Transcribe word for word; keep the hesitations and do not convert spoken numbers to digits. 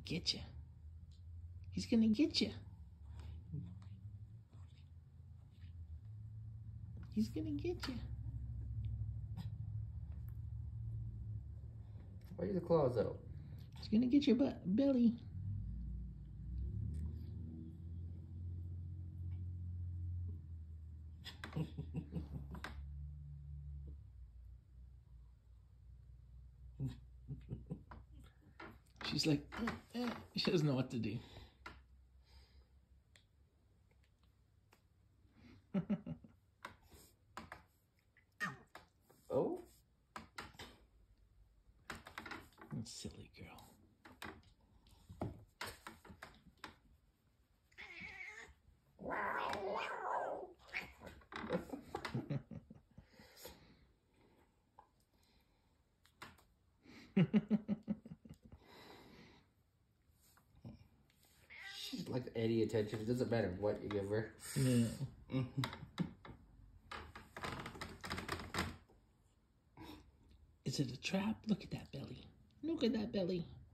get you. He's gonna get you. He's gonna get you. Why are the claws out? He's gonna get your butt belly. She's like, eh, eh. She doesn't know what to do. Oh? Silly girl. She's like any attention. It doesn't matter what you give her. Yeah. Is it a trap? Look at that belly. Look at that belly.